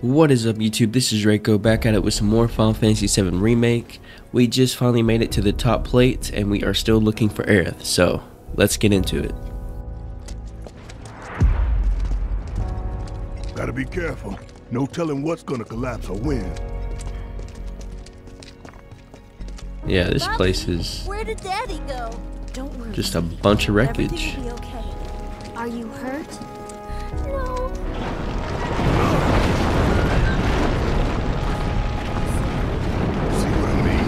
What is up, YouTube? This is Draco back at it with some more Final Fantasy VII Remake. We just finally made it to the top plate and we are still looking for Aerith, so let's get into it. Gotta be careful. No telling what's gonna collapse or when. Yeah, this place is Where did Daddy go? Don't worry. just a bunch of wreckage. Everything will be okay. Are you hurt? No. See what I mean?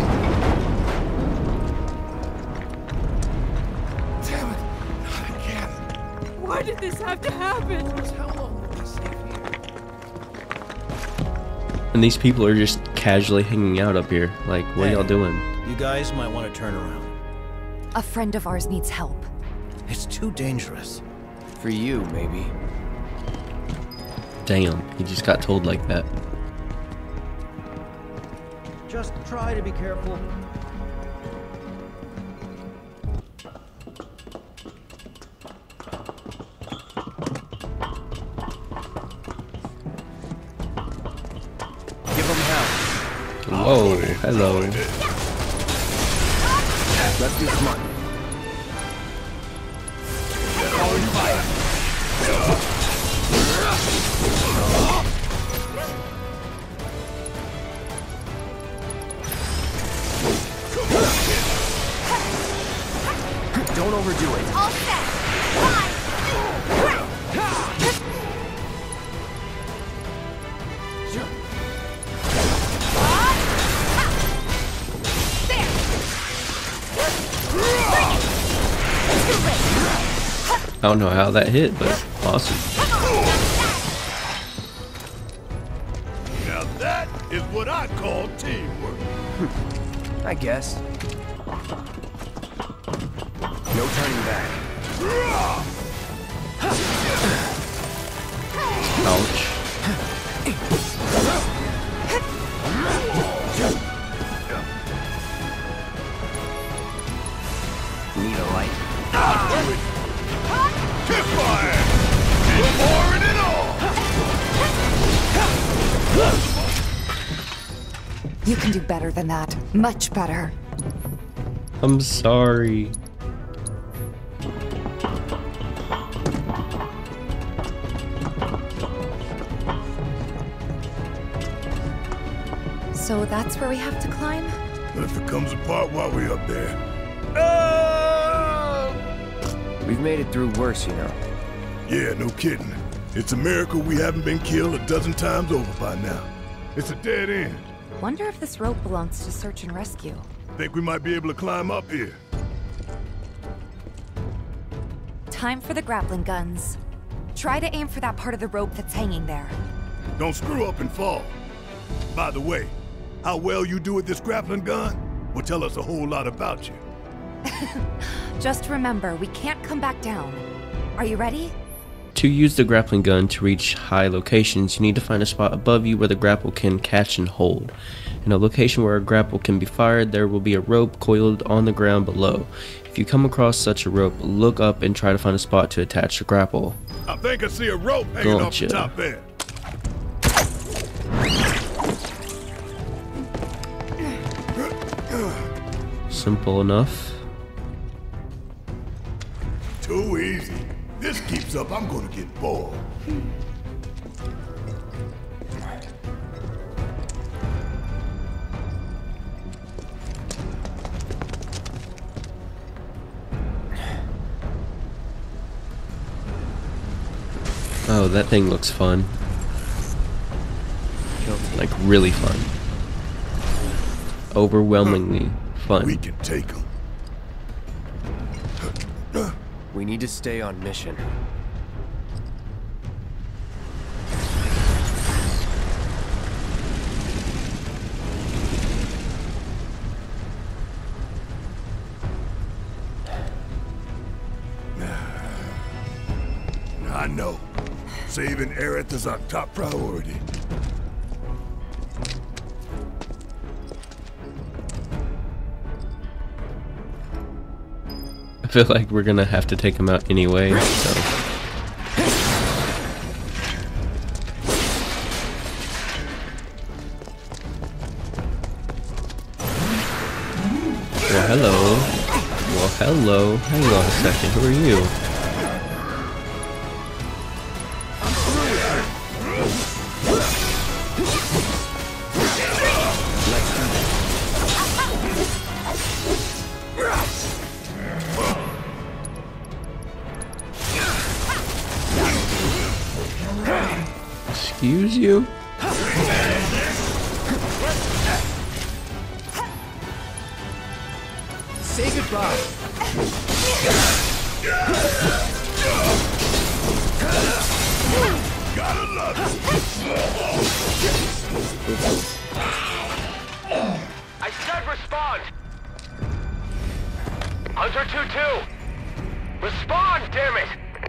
Damn it! Not again. Why did this have to happen? How long will we stay here? And these people are just casually hanging out up here. Like, what are y'all doing? You guys might want to turn around. A friend of ours needs help. It's too dangerous. For you, maybe. Damn, he just got told like that. Just try to be careful. Give them hell. Whoa, hello. Let's be smart. Don't overdo it. All set. I don't know how that hit, but awesome. Now that is what I call teamwork. I guess. No turning back. Ouch. Need a light. Get fire! And pouring it on! You can do better than that. Much better. I'm sorry. So that's where we have to climb? But if it comes apart while we're up there. We've made it through worse, you know. Yeah, no kidding. It's a miracle we haven't been killed a dozen times over by now. It's a dead end. Wonder if this rope belongs to search and rescue. Think we might be able to climb up here. Time for the grappling guns. Try to aim for that part of the rope that's hanging there. Don't screw up and fall. By the way, how well you do with this grappling gun will tell us a whole lot about you. Just remember, we can't come back down. Are you ready? To use the grappling gun to reach high locations, you need to find a spot above you where the grapple can catch and hold. In a location where a grapple can be fired, there will be a rope coiled on the ground below. If you come across such a rope, look up and try to find a spot to attach the grapple. I think I see a rope hanging off the Gotcha. top there. Simple enough. Too easy. This keeps up, I'm gonna get bored. Oh, that thing looks fun. Like, really fun. Overwhelmingly fun. We can take them. We need to stay on mission. I know. Saving Aerith is our top priority. I feel like we're gonna have to take him out anyway, so. hello. Well, hello. Hang on a second. Who are you? Excuse you? Say goodbye. Gotta love it. I said respond! Hunter 2-2! Respond, damn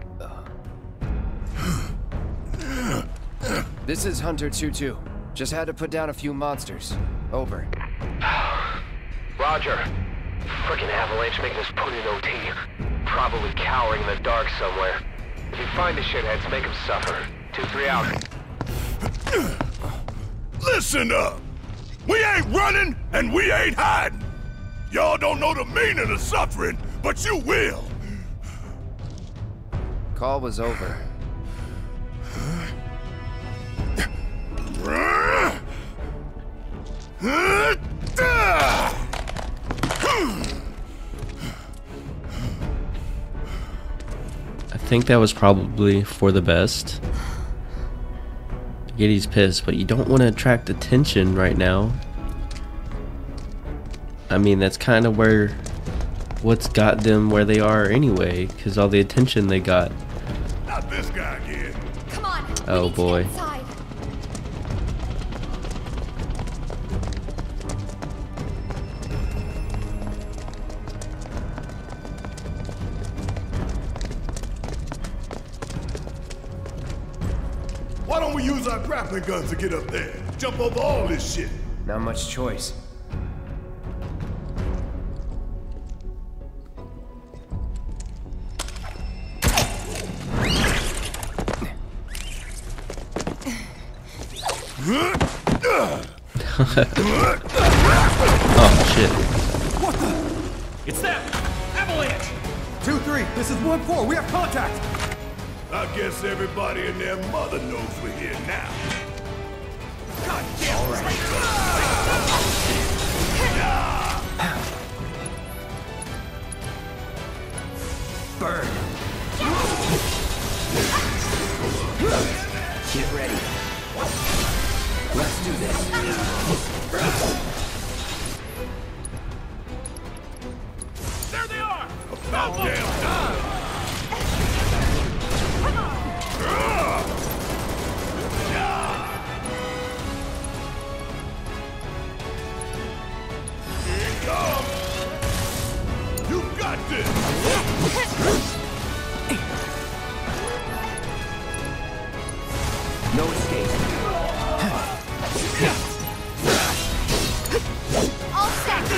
it! This is Hunter 2-2. Just had to put down a few monsters. Over. Roger. Frickin' Avalanche making us put in OT. Probably cowering in the dark somewhere. If you find the shitheads, make them suffer. 2-3 out. Listen up! We ain't running and we ain't hiding! Y'all don't know the meaning of suffering, but you will! Call was over. I think that was probably for the best. Giddy's pissed, but you don't want to attract attention right now. I mean, that's kind of what's got them where they are anyway, because all the attention they got. Not this guy again. Come on. Oh boy. Inside. Why don't we use our grappling guns to get up there? Jump over all this shit. Not much choice. Oh shit. What the? It's them! Avalanche! 2-3, this is 1-4, we have contact! I guess everybody and their mother knows we're here now. God damn right. Burn. Get ready. Let's do this. There they are! About damn time! Here it comes! You got this! No escape. All set.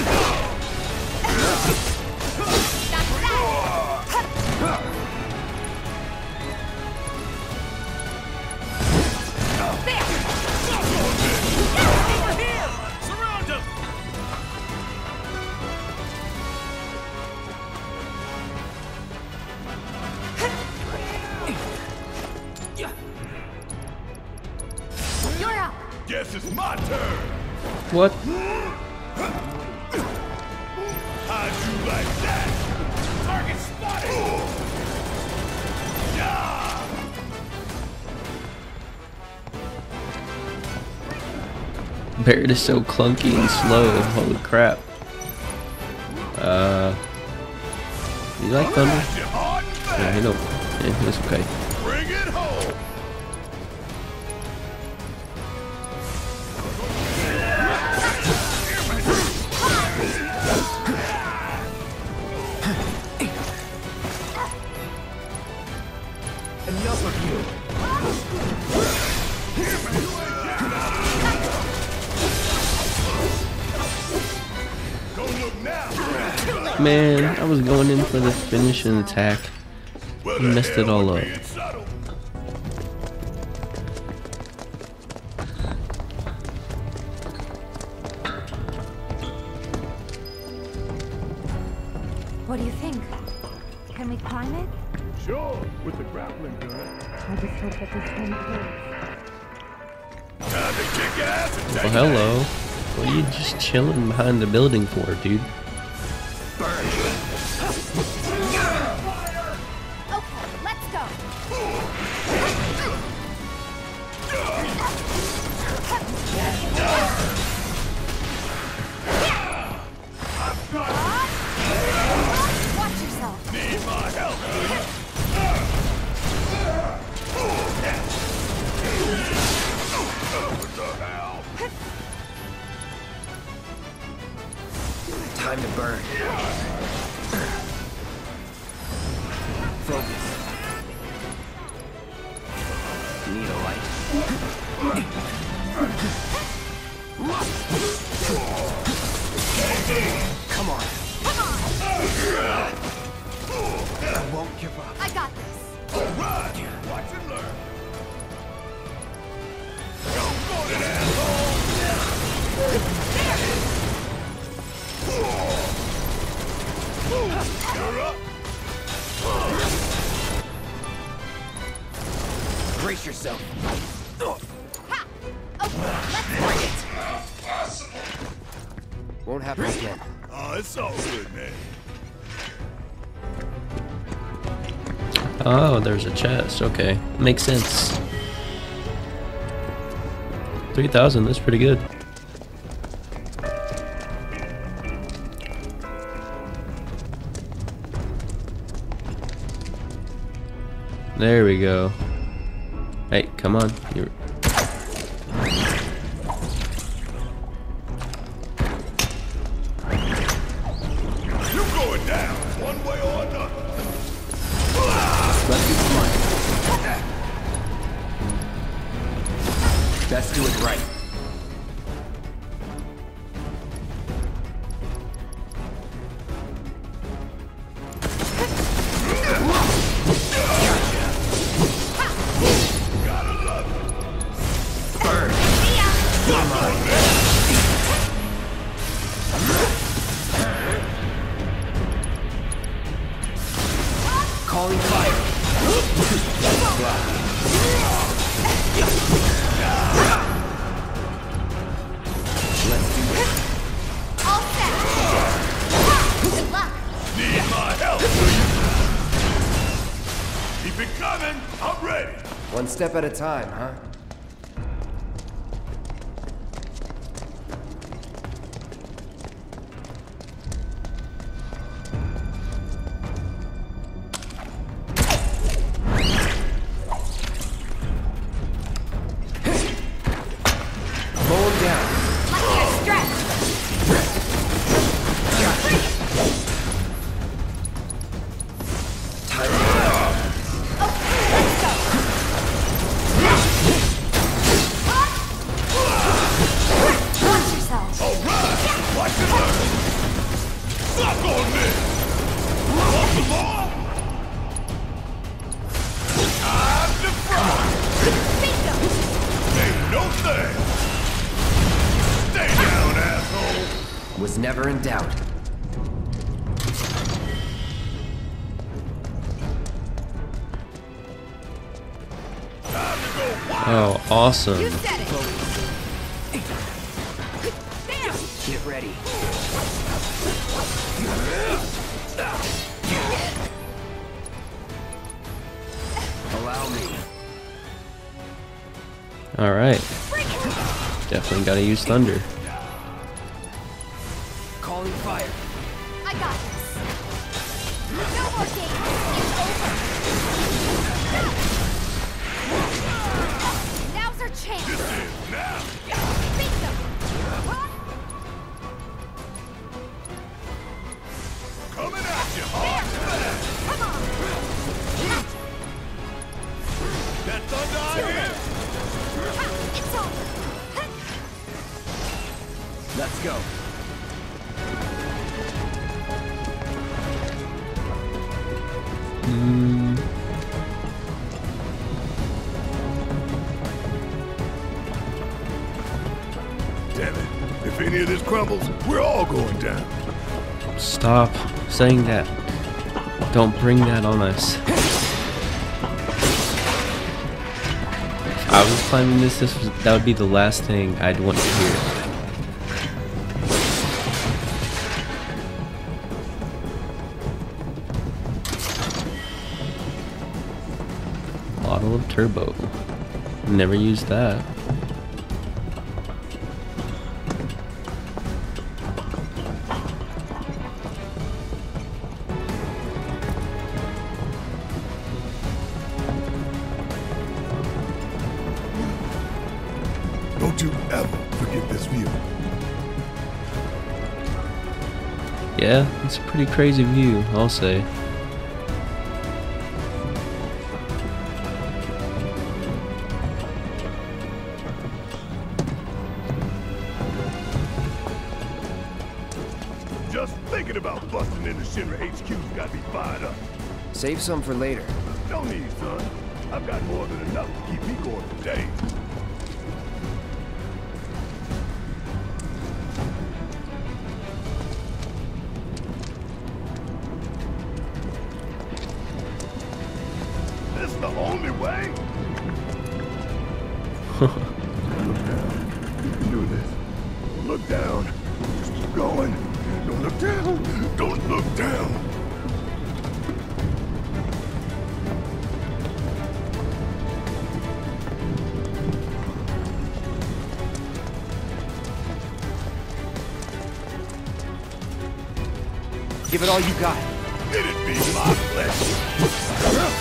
That's that. Surround them! You're up. Guess it's my turn! What? How'd you like that? Target spotted! Yeah! Barrett is so clunky and slow. Holy crap. You like thunder? Got you hard and fast. Yeah, he don't. Yeah, it's okay. Bring it home! Enough of you. Don't look now! Man, I was going in for the finishing attack. Well, You messed it all up. being subtle. What do you think? Can we climb it? Sure, with the grappling gun. I just hope that this one clears. Time to kick ass and Well, take hello. What are you just chilling behind the building for, dude? Okay, let's go. Watch yourself. Need my help, please. What the hell? Time to burn. Focus. Need a light? Come on. I won't give up. I got this. All right, watch and learn. Don't go to that You're up. Brace yourself. Ha! Okay, let's go. Won't happen again. Oh, it's all good, man. Oh, there's a chest. Okay, makes sense. 3,000. That's pretty good. There we go. Hey, come on. You're... You going down, one way or another. Let's be smart. Best do it right. Calling fire. Let's do it. All set. Good luck. Need my help, please. Keep it coming. I'm ready. One step at a time, huh? Was never in doubt. Oh, awesome. You said it. Get ready. Allow me. All right. Definitely gotta use thunder. Calling fire. I got this. No more games. It's over. Now's our chance. Now. Beat them. Coming at you hard. Come on. That thunder idea? It's over. Let's go. Damn it. If any of this crumbles, we're all going down. Stop saying that. Don't bring that on us. If I was climbing this, that would be the last thing I'd want to hear. Bottle of turbo. Never used that. Don't you ever forget this view. Yeah, it's a pretty crazy view, I'll say. Just thinking about busting into Shinra HQ's got me fired up. Save some for later. No need, son. I've got more than enough to keep me going for days. This the only way? Look down. You can do this. Look down. Just keep going. Don't look down. Don't look down. Give it all you got. Let it be my pleasure.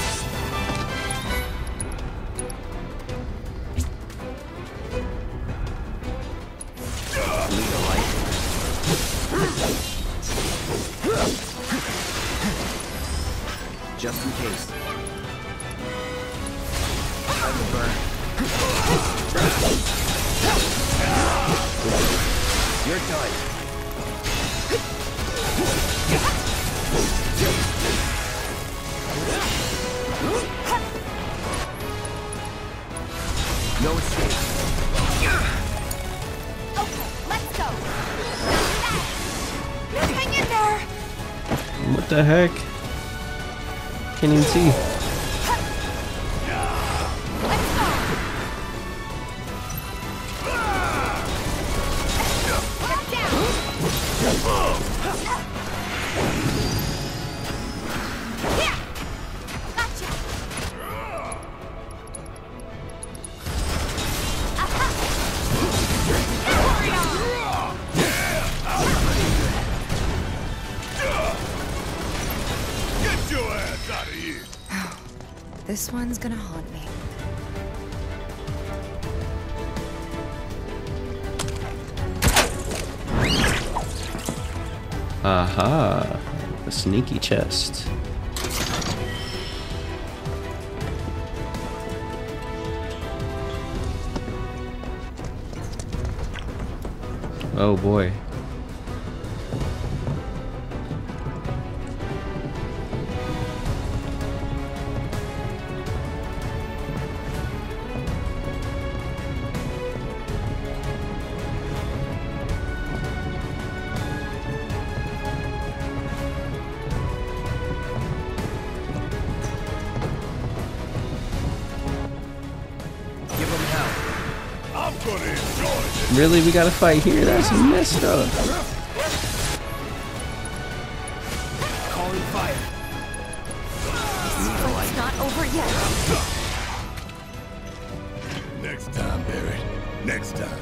Just in case. I will burn. You're done. No escape. Okay, let's go. Hang in there. What the heck? Can't even see. Get your ass out of here. This one's gonna haunt me. Aha, a sneaky chest. Oh boy. I'm gonna enjoy this. Really, we gotta fight here? That's messed up. Calling fire. It's not over yet. Next time, Barrett. Next time.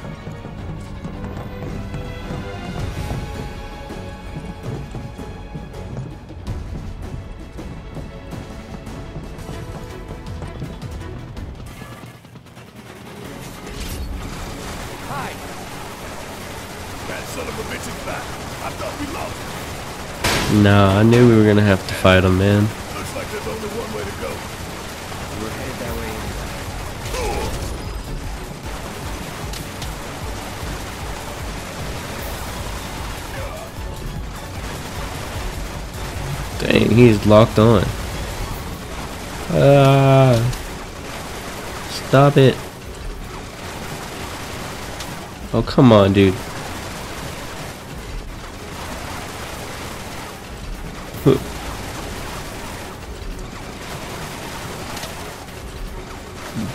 Hi. That son of a bitch is back. I thought we lost. Nah, I knew we were gonna have to fight him, man. Looks like there's only one way to go. We're headed that way anyway. Dang, he's locked on. Stop it. Oh, come on, dude.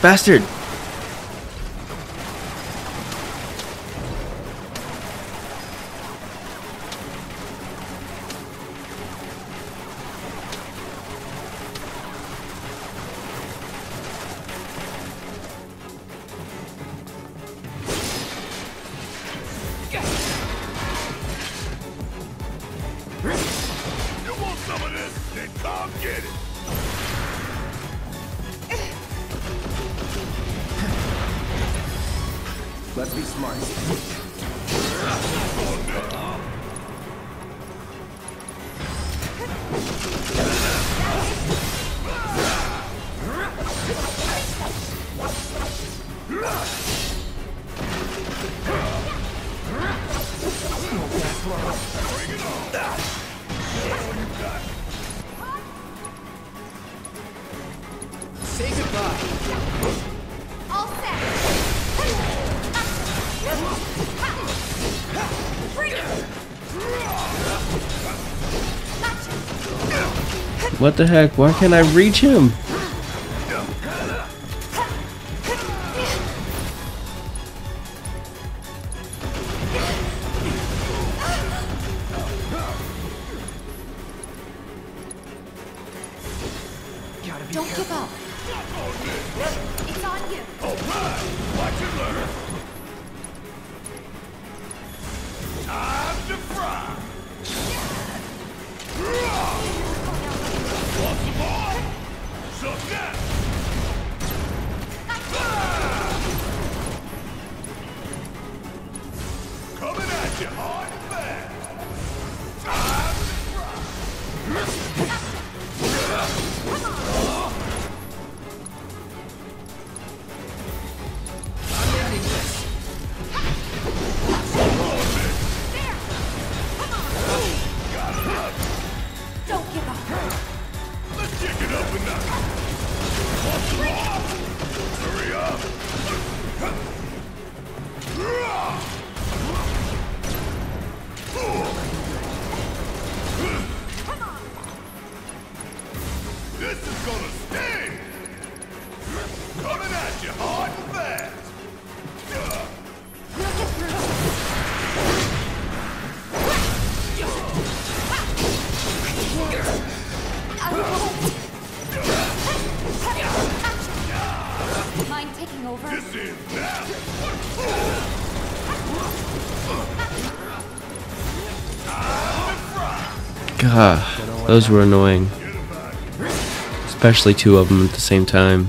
Bastard! You want some of this? Then come get it. Let's be smart. Say goodbye. All set. What the heck? Why can't I reach him? Don't give up. It's on you. Alright, watch and learn. Time to fry. Want some more? Some that. Coming at you hard and fast. Time to fry. Don't give up. Let's kick it up a notch. Want some more? Hurry up. This is gonna sting. Coming at you hard and fast. We'll get through. Mind taking over? This is now. God, those were annoying. Especially two of them at the same time.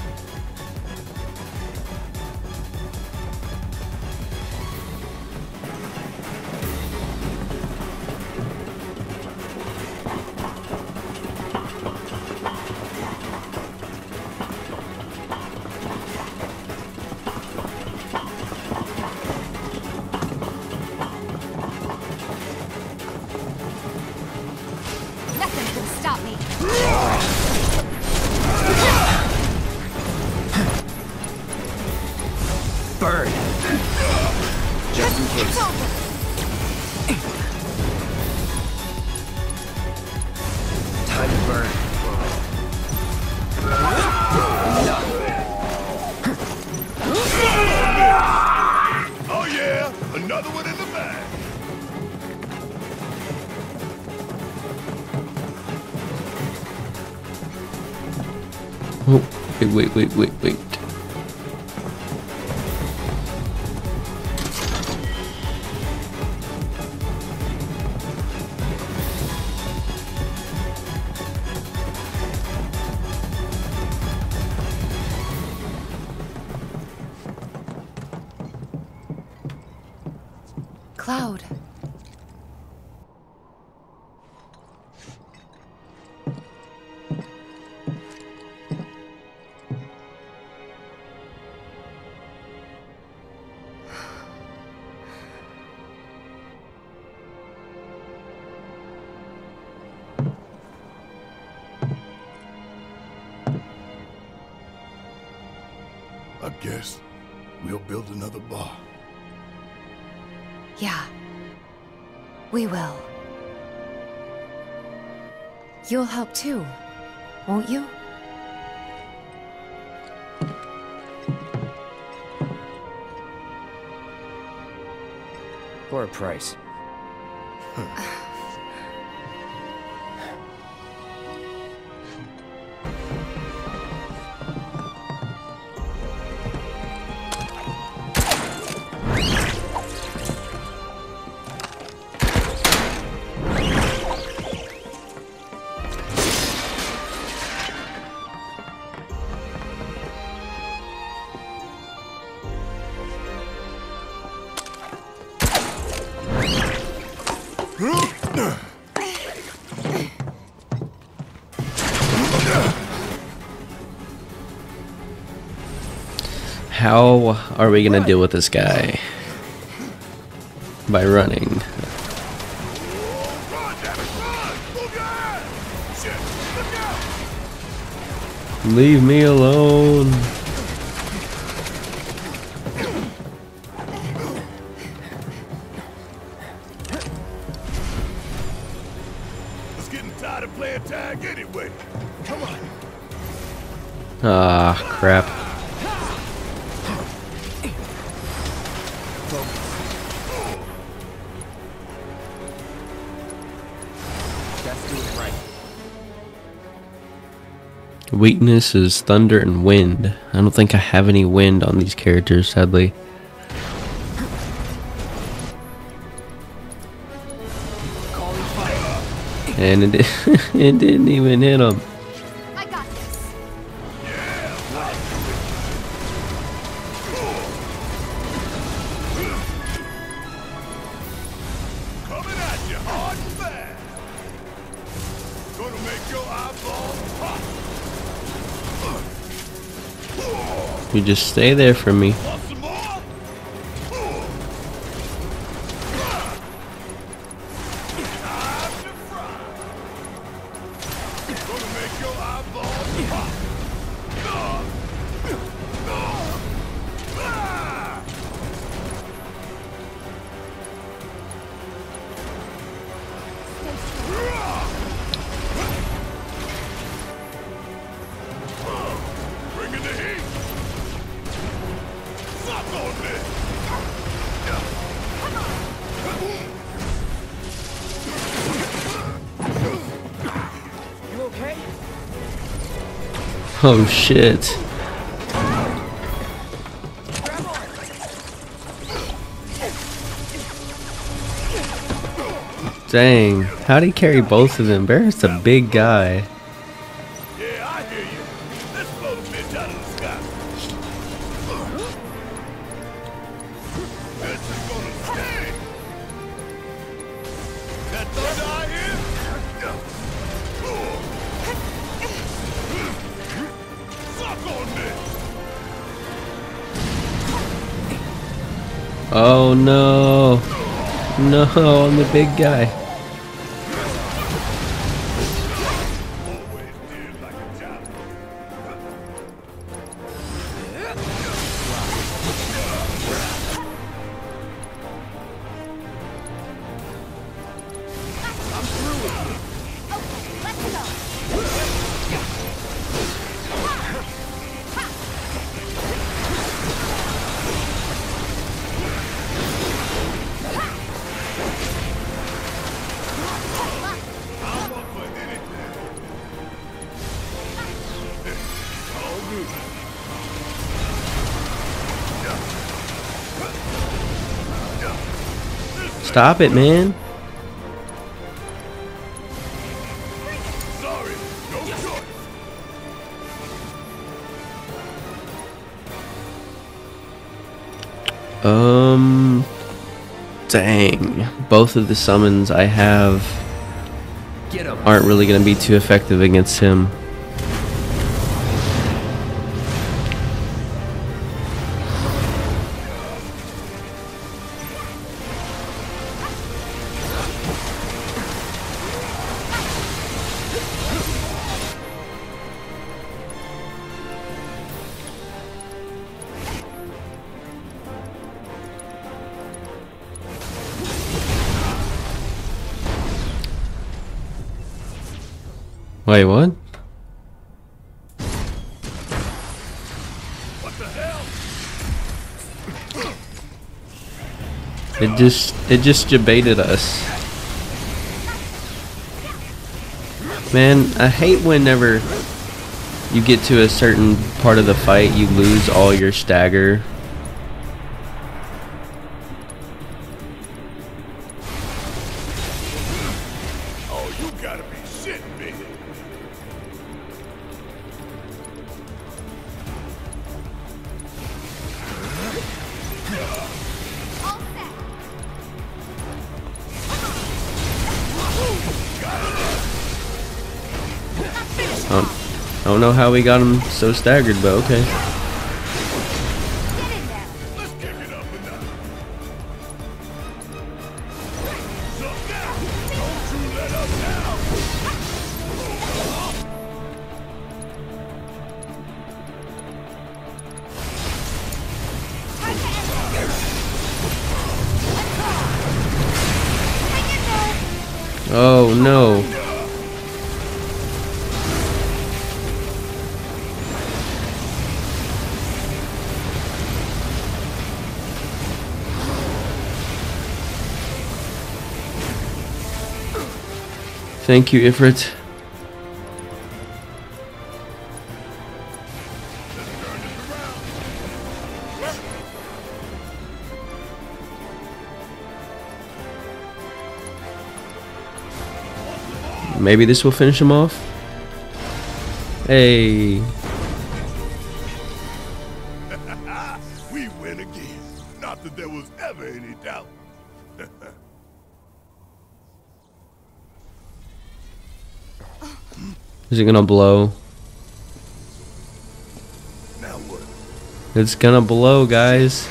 Nothing can stop me. Burn. Just in case. Time to burn. Oh yeah, another one in the bag. Oh, wait. Cloud. I guess we'll build another bar. Yeah. We will. You'll help too, won't you? Or a price. How are we gonna deal with this guy? By running. Run, damn it, run! Move your ass! Shit, look out! Leave me alone. It's getting tired of playing tag anyway. Come on. Ah, crap. Let's do it right. Weakness is thunder and wind. I don't think I have any wind on these characters, sadly. And it, it didn't even hit him. I got this. Coming at you hard and fast. Gonna make your eyeballs pop. You just stay there for me. Want some more? Time to fry. Gonna make your eyeballs pop. Bringing the heat. Suck on this. You okay? Oh shit. Dang. How'd he carry both of them? Bear's a big guy. Yeah, I hear you. Let's blow the bitch out of the sky. This is gonna sting. That thunder I hear? Suck on this. Oh no. No, I'm the big guy. Always did like a job. I'm up for anything. All good. Stop it, man. Sorry, no choice. Dang. Both of the summons I have Get him. aren't really going to be too effective against him. Wait, what? What the hell? It just debated us. Man, I hate whenever you get to a certain part of the fight, you lose all your stagger. Oh, you gotta be shitting me. I don't know how we got him so staggered, but okay. Let's kick it up a notch. Jump down. Don't you let up now. Oh no. Thank you, Ifrit. Maybe this will finish him off. Hey. We win again. Not that there was ever any doubt. Is it gonna blow? Now what? It's gonna blow, guys.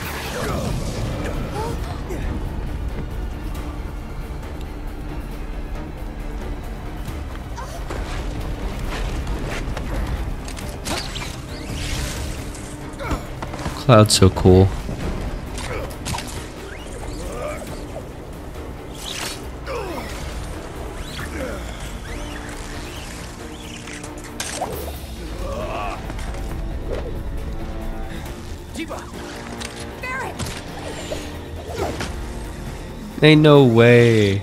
Cloud's so cool. Ain't no way.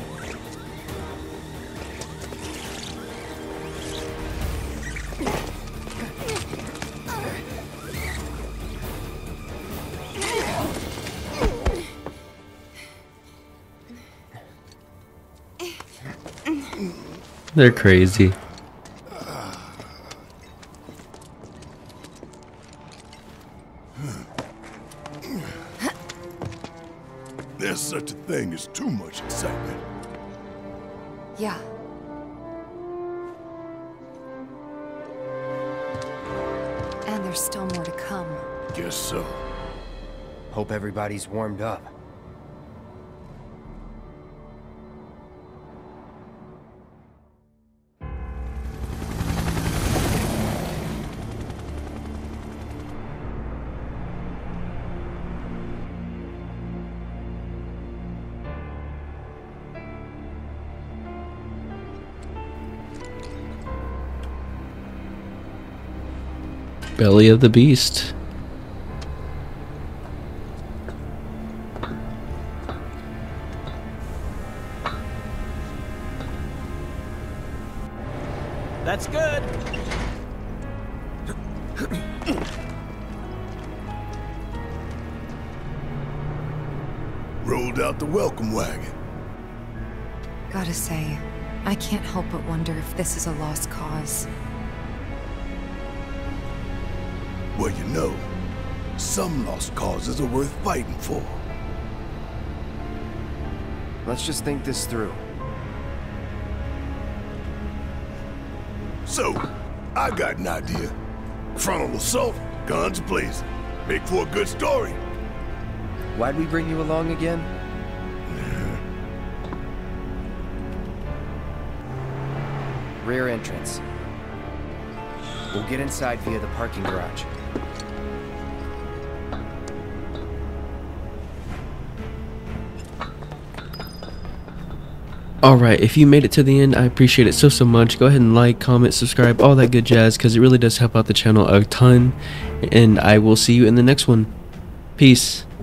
They're crazy. There's such a thing as too much excitement. Yeah. And there's still more to come. Guess so. Hope everybody's warmed up. Belly of the beast. That's good. Rolled out the welcome wagon. Gotta say, I can't help but wonder if this is a lost cause. Well, you know, some lost causes are worth fighting for. Let's just think this through. So, I got an idea. Frontal assault, guns blazing. Make for a good story. Why'd we bring you along again? Rear entrance. We'll get inside via the parking garage. Alright, if you made it to the end, I appreciate it so much. Go ahead and like, comment, subscribe, all that good jazz, because it really does help out the channel a ton. And I will see you in the next one. Peace.